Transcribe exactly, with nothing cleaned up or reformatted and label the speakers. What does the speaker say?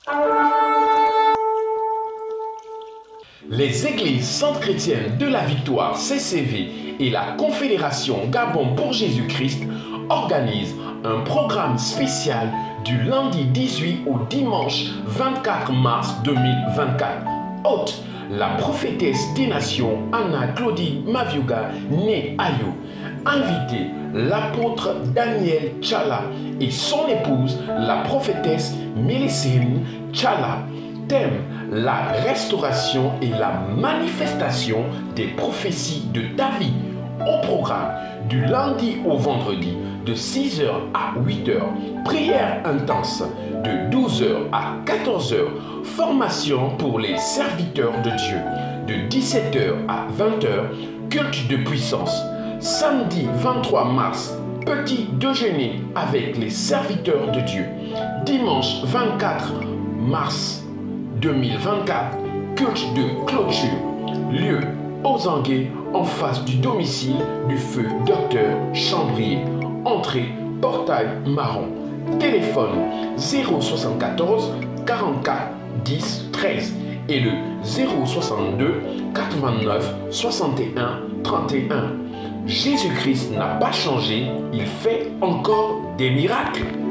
Speaker 1: Les églises centres chrétiennes de la Victoire C C V et la Confédération Gabon pour Jésus-Christ organisent un programme spécial du lundi dix-huit au dimanche vingt-quatre mars deux mille vingt-quatre. Hôte, la prophétesse des nations Anna Claudie Maviuga, née Ayo. Invité, l'apôtre Daniel Tchala et son épouse, la prophétesse Mélicine Tchala. Thème, la restauration et la manifestation des prophéties de David. Au programme, du lundi au vendredi, de six heures à huit heures, prière intense, de douze heures à quatorze heures, formation pour les serviteurs de Dieu, de dix-sept heures à vingt heures, culte de puissance. Samedi vingt-trois mars, petit déjeuner avec les serviteurs de Dieu. Dimanche vingt-quatre mars deux mille vingt-quatre, culte de clôture. Lieu, Ozangué, en face du domicile du feu Docteur Chambrier. Entrée, portail marron. Téléphone zéro soixante-quatorze quarante-quatre dix treize et le zéro soixante-deux quatre-vingt-neuf soixante et un trente et un. Jésus-Christ n'a pas changé, il fait encore des miracles.